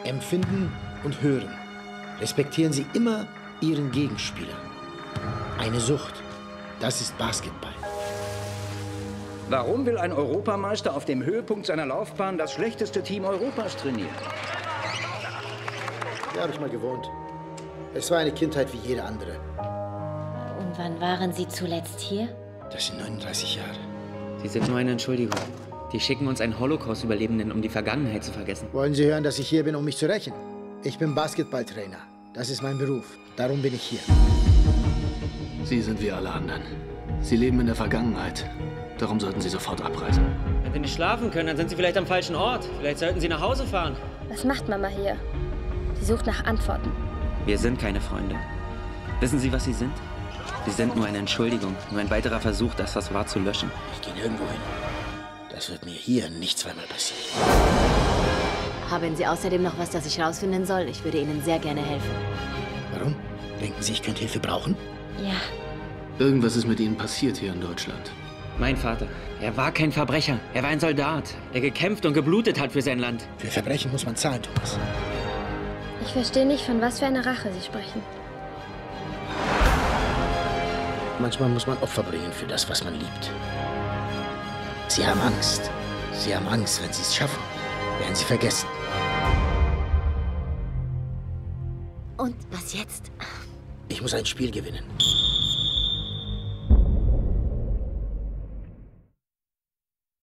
empfinden und hören. Respektieren Sie immer Ihren Gegenspieler. Eine Sucht, das ist Basketball. Warum will ein Europameister auf dem Höhepunkt seiner Laufbahn das schlechteste Team Europas trainieren? Ja, habe ich mal gewohnt. Es war eine Kindheit wie jede andere. Und wann waren Sie zuletzt hier? Das sind 39 Jahre. Sie sind nur eine Entschuldigung. Die schicken uns einen Holocaust-Überlebenden, um die Vergangenheit zu vergessen. Wollen Sie hören, dass ich hier bin, um mich zu rächen? Ich bin Basketballtrainer. Das ist mein Beruf. Darum bin ich hier. Sie sind wie alle anderen. Sie leben in der Vergangenheit. Darum sollten Sie sofort abreisen. Wenn Sie nicht schlafen können, dann sind Sie vielleicht am falschen Ort. Vielleicht sollten Sie nach Hause fahren. Was macht Mama hier? Sie sucht nach Antworten. Wir sind keine Freunde. Wissen Sie, was Sie sind? Sie sind nur eine Entschuldigung, nur ein weiterer Versuch, das, was war, zu löschen. Ich gehe nirgendwo hin. Das wird mir hier nicht zweimal passieren. Haben Sie außerdem noch was, das ich rausfinden soll? Ich würde Ihnen sehr gerne helfen. Warum? Denken Sie, ich könnte Hilfe brauchen? Ja. Irgendwas ist mit Ihnen passiert hier in Deutschland. Mein Vater, er war kein Verbrecher. Er war ein Soldat, der gekämpft und geblutet hat für sein Land. Für Verbrechen muss man zahlen, Thomas. Ich verstehe nicht, von was für einer Rache Sie sprechen. Manchmal muss man Opfer bringen für das, was man liebt. Sie haben Angst. Sie haben Angst, wenn Sie es schaffen, werden Sie vergessen. Und was jetzt? Ich muss ein Spiel gewinnen.